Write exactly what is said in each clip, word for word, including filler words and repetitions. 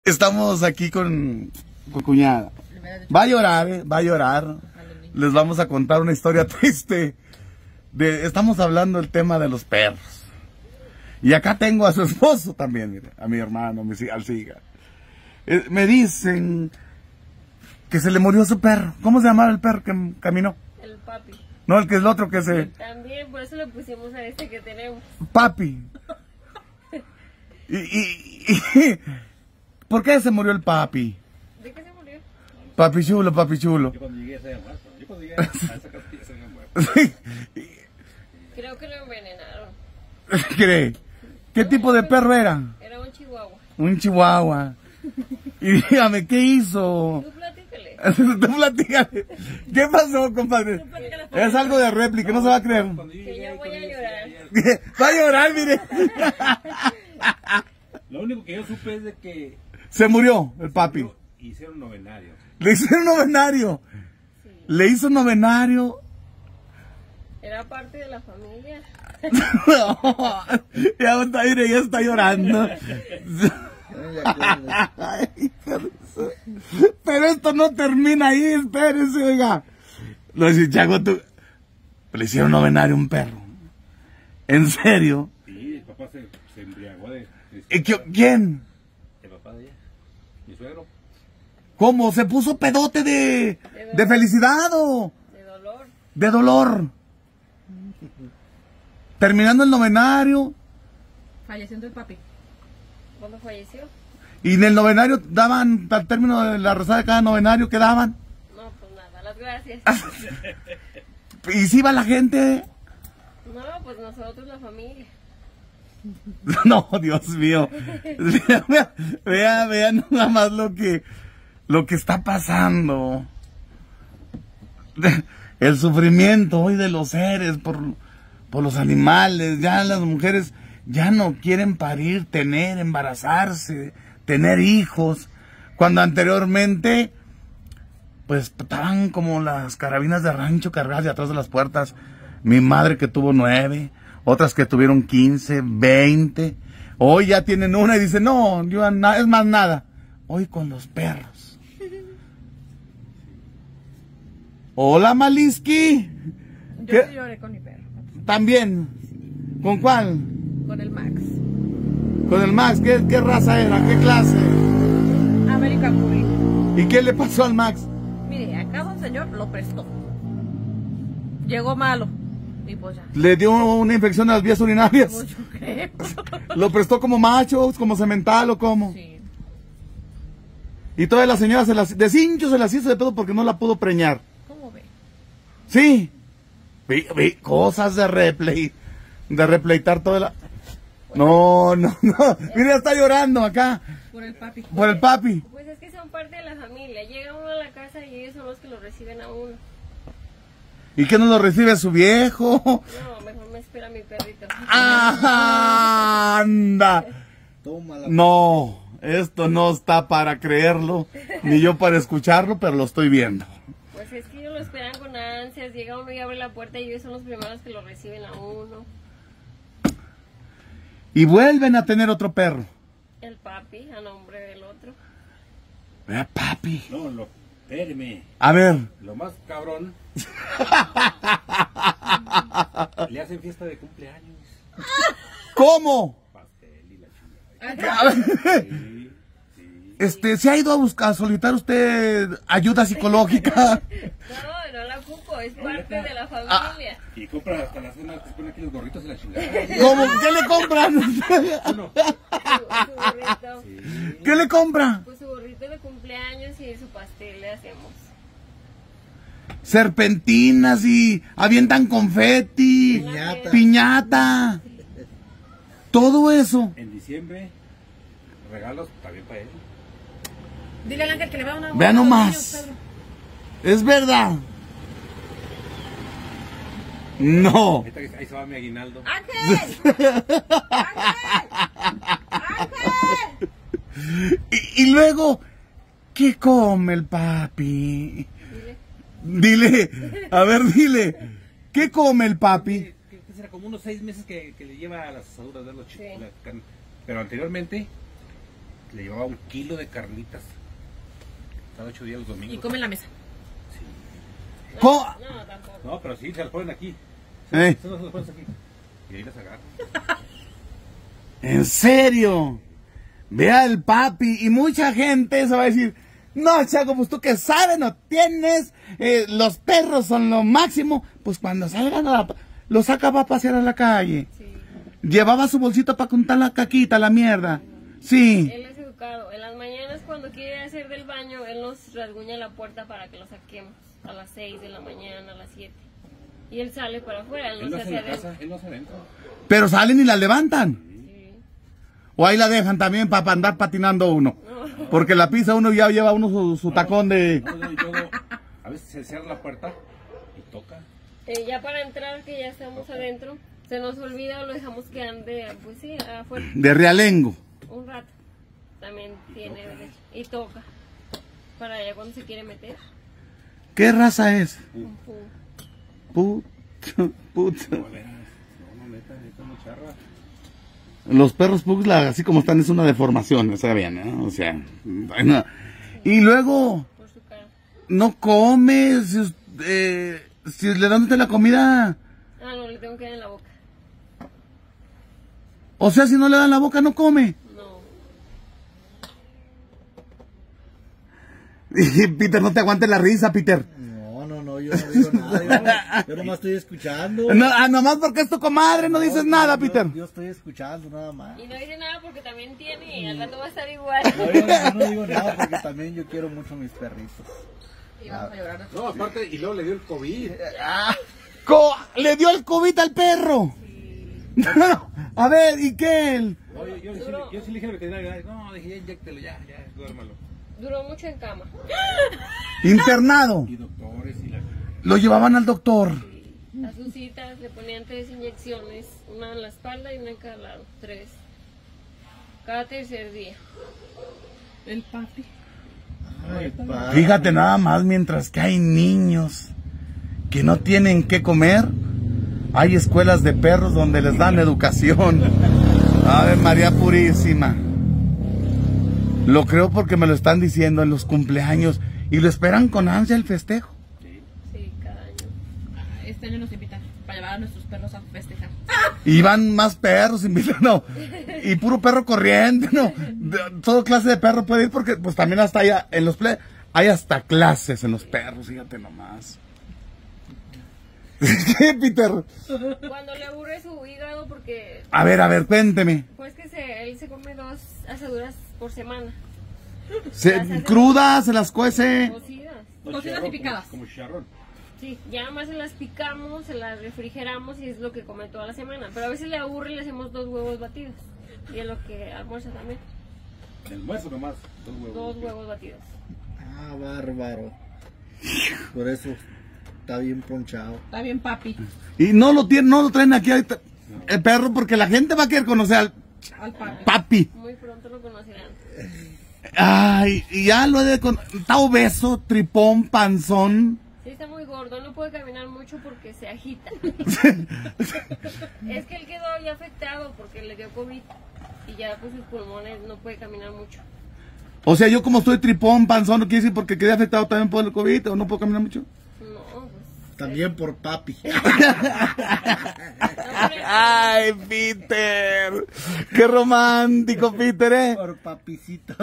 Estamos aquí con, con cuñada. Va a llorar, ¿eh? Va a llorar. Les vamos a contar una historia triste. De, estamos hablando del tema de los perros. Y acá tengo a su esposo también, mire, a mi hermano, mi, al Siga. Eh, me dicen que se le murió su perro. ¿Cómo se llamaba el perro que caminó? El papi. No, el que es el otro que se... También, por eso le pusimos a este que tenemos. Papi. Y, y, y, ¿por qué se murió el papi? ¿De qué se murió? Papi chulo, papi chulo. Yo cuando llegué se había muerto. Yo cuando llegué a esa casa ya se había muerto. Creo que lo envenenaron. ¿Cree? ¿Qué no, tipo de perro era? Era un chihuahua. Un chihuahua. Y dígame, ¿qué hizo? Tú platícale. Tú platícale. ¿Qué pasó, compadre? Es algo de réplica, no, no se va a creer. Que yo voy a llorar. Va a llorar, mire. Lo único que yo supe es de que... Se murió el papi. Murió, hicieron novenario. Le hicieron novenario. Sí. Le hizo novenario. Era parte de la familia. No, ya está, mire, ya está llorando. Pero esto no termina ahí, espérese, oiga. Lo dice, Chago, tú... Le hicieron novenario a un perro. ¿En serio? Sí, el papá se, se embriagó de... ¿Y quién? El papá de ella, mi suegro. ¿Cómo? ¿Se puso pedote de, de, de felicidad o...? De dolor. De dolor. Terminando el novenario. Falleciendo el papi. ¿Cuándo falleció? Y en el novenario daban, al término de la rezada de cada novenario, ¿qué daban? No, pues nada, las gracias. ¿Y si iba la gente? No, pues nosotros, la familia. No, Dios mío. Vea, vea, vea nada más lo que, lo que está pasando. El sufrimiento hoy de los seres por, por los animales. Ya las mujeres ya no quieren parir, tener, embarazarse, tener hijos. Cuando anteriormente, pues estaban como las carabinas de rancho cargadas de atrás de las puertas. Mi madre que tuvo nueve, otras que tuvieron quince, veinte. Hoy ya tienen una y dicen, no, yo na es más nada. Hoy con los perros. Hola, Maliski. Yo sí lloré con mi perro. ¿También? ¿Con cuál? Con el Max. ¿Con el Max? ¿Qué, qué raza era? ¿Qué clase? American Bully. ¿Y qué le pasó al Max? Mire, acá un señor lo prestó. Llegó malo. Y pues ya. ¿Le dio una infección a las vías urinarias? Pues yo creo. ¿Lo prestó como macho, como semental o cómo? Sí. Y toda la señora se las, de cincho se las hizo de todo porque no la pudo preñar. ¿Cómo ve? Sí. Vi, vi, cosas de replay. De repleitar toda la... No, no, no. Mira, está llorando acá. Por el papi. Por el papi. Pues es que son parte de la familia. Llega uno a la casa y ellos son los que lo reciben a uno. ¿Y qué no lo recibe su viejo? No, mejor me espera mi perrito. ¡Ah, anda! No, esto no está para creerlo, ni yo para escucharlo, pero lo estoy viendo. Pues es que ellos lo esperan con ansias. Llega uno y abre la puerta y ellos son los primeros que lo reciben a uno. Y vuelven a tener otro perro. El papi, a nombre del otro. Vea, papi. No, lo... Espéreme. A ver. Lo más cabrón... Le hacen fiesta de cumpleaños. ¿Cómo? Pastel y la chingada. Sí, sí. Este, ¿se ha ido a buscar, a solicitar usted ayuda psicológica? No, no la ocupo, es parte de la familia. Ah. Y compra hasta la cena, se pone aquí los gorritos y la chingada. ¿Cómo? ¿Qué le compran? Uno. Su, su gorrito. Sí. ¿Qué le compra? Pues su gorrito de cumpleaños y su pastel le hacemos. Serpentinas y avientan confeti, Piñata. piñata, todo eso. En diciembre, regalos también para él. Dile al ángel que le va a una... Vea nomás. Es verdad. No. Ahí, está, ahí se va mi aguinaldo. ¡Ángel! ¡Ángel! ¡Ángel! Y, y luego, ¿qué come el papi? Dile, a ver, dile, ¿qué come el papi? ¿Qué, qué será? Como unos seis meses que, que le lleva a las asaduras de los chicos. Sí. Pero anteriormente, le llevaba un kilo de carnitas. Cada ocho días los domingos. Y come en la mesa. Sí. Co- No, tampoco. No, pero sí, se las ponen aquí. Eh, Se las ponen aquí. Y ahí las agarran. ¿En serio? Vea el papi. Y mucha gente se va a decir, no, Chaco, pues tú que sabes, no tienes, eh, los perros son lo máximo. Pues cuando salgan, a la, lo saca para pasear a la calle. Sí. Llevaba su bolsito para contar la caquita, la mierda. Sí. Él es educado. En las mañanas cuando quiere hacer del baño, él nos rasguña la puerta para que lo saquemos. A las seis de la mañana, a las siete. Y él sale para afuera, él Él no no se hace hace en la casa, adentro. él no hace adentro. Pero salen y la levantan. Sí. O ahí la dejan también para andar patinando uno. No. Porque la pisa uno ya lleva uno su, su tacón de... No, no, y luego, a veces se cierra la puerta y toca. Eh, ya para entrar, que ya estamos adentro, se nos olvida o lo dejamos que ande, pues sí, afuera. de realengo. Un rato. También tiene derecho. Y toca. Para allá cuando se quiere meter. ¿Qué raza es? Un pu. Puto, puto. No, no, neta, neta, no charra. Los perros pugs, la- así como están, es una deformación, o sea, bien, ¿no? O sea, bueno. Y luego, Por su cara. no come, si, us- eh, si le dan usted la comida, Ah, no, le tengo que dar en la boca. o sea, si no le dan la boca, no come. No. Y Peter, no te aguantes la risa, Peter. No, no, no, yo no digo nada. Yo, no- yo nomás estoy escuchando. No, ah, nomás porque es tu comadre, no dices nada, yo- Peter. Yo estoy escuchando nada más. Y no dice nada porque también tiene y al rato va a estar igual. No, yo, yo no digo nada porque también yo quiero mucho a mis perritos. Y vamos a llorar. No, aparte, y luego le dio el COVID. Co- le dio el COVID al perro. A ver, ¿y qué? No, yo, yo, sí, le- yo sí le dije al veterinario, no, dije, ya inyéctelo, ya, ya, duérmalo. Duró mucho en cama. Internado. Y doctores y la... Lo llevaban al doctor. A sus citas le ponían tres inyecciones, una en la espalda y una en cada lado. Tres. Cada tercer día. El papi. Ay, pa. Fíjate nada más, mientras que hay niños que no tienen qué comer, hay escuelas de perros donde les dan educación. Ave María Purísima. Lo creo porque me lo están diciendo en los cumpleaños y lo esperan con ansia el festejo. Sí, cada año. Este año nos invitan para llevar a nuestros perros a festejar. Y van más perros, invitan, no. Y puro perro corriente, no. De- todo clase de perro puede ir porque pues también hasta allá en los ple hay hasta clases en los perros, fíjate nomás. ¿Qué, Peter? Cuando le aburre su hígado porque A ver, a ver, cuénteme. pues que se, él se come dos asaduras por semana. Se, crudas, se las cuece. Cocidas. Cocidas y picadas. Como chicharrón. Sí, ya nada más se las picamos, se las refrigeramos y es lo que come toda la semana. Pero a veces le aburre y le hacemos dos huevos batidos. Y es lo que almuerza también. El almuerzo nomás, dos huevos. Dos huevos batidos. Ah, bárbaro. Por eso está bien ponchado. Está bien, papi. Y no lo tienen, no lo traen aquí ahorita, el perro porque la gente va a querer conocer al Al papi. papi. Muy pronto lo conocerán. Ay, y ya lo he de con... Está obeso, tripón, panzón. Sí, está muy gordo, no puede caminar mucho porque se agita. Es que él quedó ya afectado porque le dio COVID y ya pues sus pulmones no puede caminar mucho. O sea, yo como estoy tripón, panzón, ¿no quiere decir porque quedé afectado también por el COVID o no puedo caminar mucho? No, pues. También por papi. no, hombre, Ay, Peter. Qué romántico, Peter, ¿eh? Por papicito.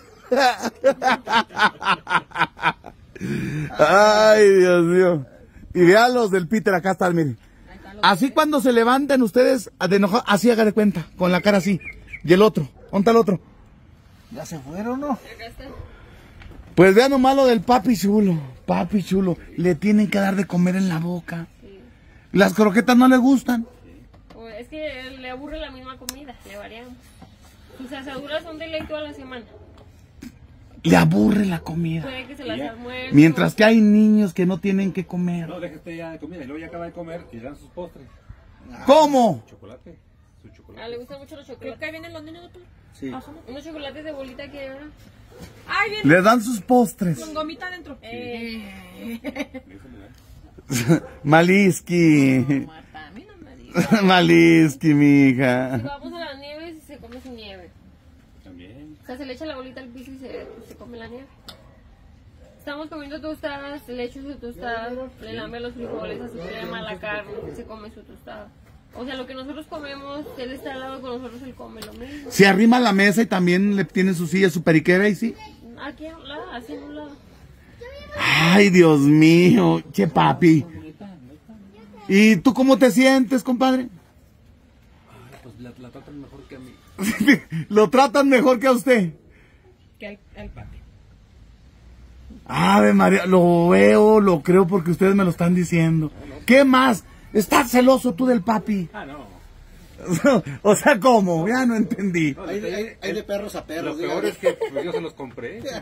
Ay, Dios mío. Y vean los del Peter, acá están, miren. Así cuando se levantan ustedes de enojar, así haga de cuenta, con la cara así. Y el otro, ¿dónde está el otro? ¿Ya se fueron, no? acá está. Pues vean nomás lo del papi chulo. Papi chulo, le tienen que dar de comer en la boca. Sí. Las croquetas no le gustan. O es que le aburre la misma comida, le variamos. Sus asaduras son de ley toda la semana. Le aburre la comida. Puede que se las Ya. almuerce. Mientras que hay niños que no tienen que comer. No, déjate ya de comida. Y luego ya acaba de comer y le dan sus postres. ¿Cómo? Chocolate. Su chocolate. Ah, le gustan mucho los Creo que chocolates. ahí vienen los niños, doctor. Sí. Ah, son- Unos chocolates de bolita que hay ahora. Ay, vienen Le dan sus postres. con gomita adentro. Eh, Eso le dan. Maliski. Marta, a mí no me digas. Maliski, si mija. vamos a las nieves, se come su nieve. También. sea, se le echa la bolita al piso y se, se come la nieve. Estamos comiendo tostadas, le echo su tostada, le lame los frijoles, a su crema, la carne, se come su tostada. O sea, lo que nosotros comemos, él está al lado con nosotros, él come lo mismo. Se arrima a la mesa y también le tiene su silla, su periquera y sí. Aquí a un lado, así en un lado. Ay, Dios mío, che papi. ¿Y tú cómo te sientes, compadre? Ay, pues la, la tratan mejor que a mí. Lo tratan mejor que a usted. Que al, al papi. Ave María, lo veo, lo creo porque ustedes me lo están diciendo. ¿Qué más? ¿Estás celoso tú del papi? Ah, no. O sea, ¿cómo? Ya no entendí. No, Hay, lo, hay, hay de perros a perros. lo diga. peor es que pues, yo se los compré. ¿Y tu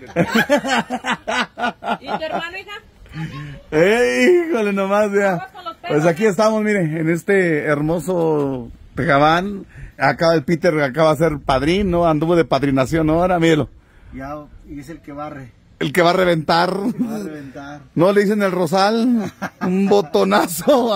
hermano, hija? ¡Ey, híjole nomás, ya! Vamos con los perros, Pues aquí estamos, miren, en este hermoso Tejabán. Acaba el Peter, acaba de ser padrino, ¿no? Anduvo de padrinación ahora, míralo. Ya, y es el que barre. El que va a reventar. Va a reventar. ¿No le dicen el rosal? Un botonazo.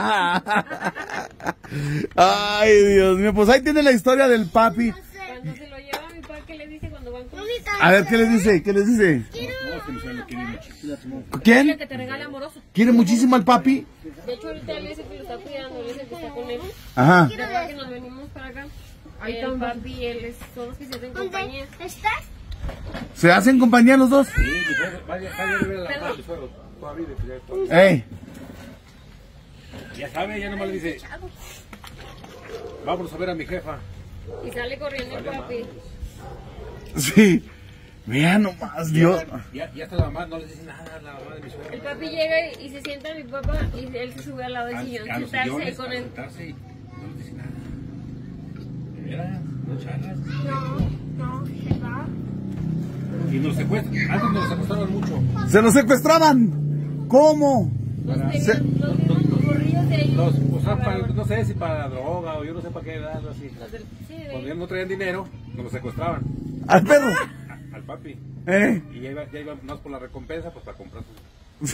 Ay, Dios mío. Pues ahí tiene la historia del papi. Cuando se lo lleva mi papá, ¿qué le dice cuando van con A ver, ¿qué les dice? ¿Qué les dice? No, es que mi suegro quiere mucho. Dile ¿Quién? que te regale amoroso. ¿Quiere muchísimo al papi? De hecho, ahorita él es el que lo está cuidando, él es el que está con él. Ajá. Después que nos venimos para acá, el papi y él es- son los que se hacen compañía. ¿Se hacen compañía los dos? Sí, mi suegro, vaya, vaya a ver a la mamá de mi suegro. Todavía vive, pues, ya, todo. Ey. Ya sabe, ya nomás le dice, vámonos a ver a mi jefa. Y sale corriendo el papi. Sí. Vean nomás, Dios. Ya, ya hasta la mamá no le dice nada a la mamá de mi suegro. El papi llega y, y se sienta mi papá y él se sube al lado del A, sillón, a los sentarse sillones, con a él. sentarse y no les dice nada. ¿De veras? ¿No charlas? No, no, se va. Y nos secuestran. Antes nos secuestraban mucho. ¿Se los secuestraban? ¿Cómo? Los Para- Se- tenían, los mismos morrillos de ellos. Los, o sea, para- no sé si para droga o yo no sé para qué edad, algo así. Los del, sí, de Cuando ya ellos. no traían dinero, nos lo secuestraban. ¿Al perro? a- al papi. ¿Eh? Y ya iba, ya iba más por la recompensa, pues para comprar su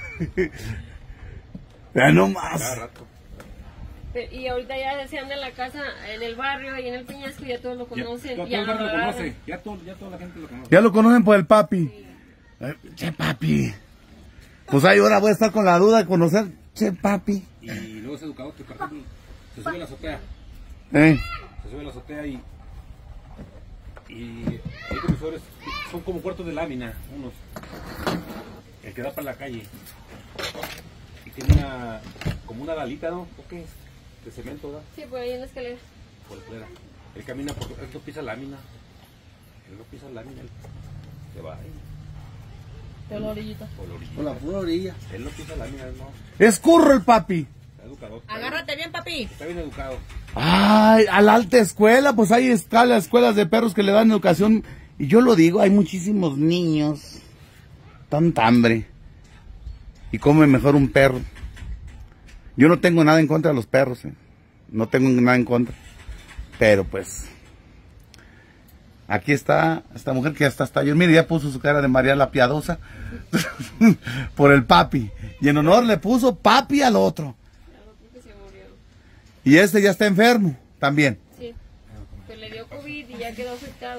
Vean nomás. cada rato. Pero- Y ahorita ya se anda en la casa, en el barrio y en el Peñasco, ya todos lo Ya, conocen. todo ya el barrio lo agarran. conoce. Ya, todo, ya toda la gente lo conoce. Ya lo conocen por el papi. Eh, Che papi. Pues ahí ahora voy a estar con la duda de conocer. Che papi. Y luego es educador que, por ejemplo, se sube a la azotea. ¿Eh? Se sube a la azotea y. Y ahí con mis suegros son como cuartos de lámina, unos. El que da para la calle. Y tiene una. Como una dalita, ¿no? ¿O qué es? De cemento, ¿verdad? Sí, por ahí en la escalera. Por fuera. Él camina por. Él no pisa lámina. Él no pisa lámina. Él se va ahí. Por la orillita. Por la orilla. Por la pura orilla. Él no pisa lámina, él no. Es curro el papi. Está educado. Agárrate bien, papi. Está bien educado. Ay, a la alta escuela, pues ahí están las escuelas de perros que le dan educación. Y yo lo digo, hay muchísimos niños. Tanta hambre. Y come mejor un perro. Yo no tengo nada en contra de los perros, eh. No tengo nada en contra. Pero pues, aquí está esta mujer que hasta hasta ayer, mire, ya puso su cara de María la Piadosa por el papi. Y en honor le puso papi al otro. Que se murió. Y este ya está enfermo también. Sí. Pues le dio COVID y ya quedó afectado.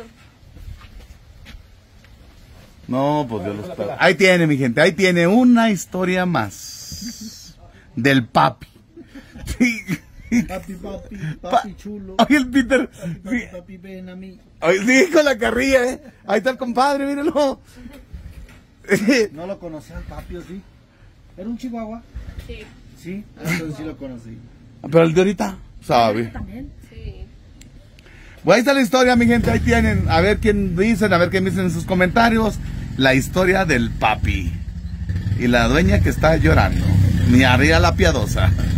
No, pues Dios los pague. Ahí tiene, mi gente, ahí tiene una historia más del papi. Sí. Papi, papi, papi chulo. Ay, el Peter. Papi, Sí, papi, ven a mí. ay, sí, con la carrilla, ¿eh? Ahí está el compadre, mírenlo. No lo conocía al papi, ¿o sí? ¿Era un chihuahua? Sí, Sí, entonces sí lo conocí. Pero el de ahorita, sabe. sí. Pues ahí está la historia, mi gente, ahí tienen. A ver quién dicen, a ver qué dicen en sus comentarios. La historia del papi. Y la dueña que está llorando. María la Piadosa.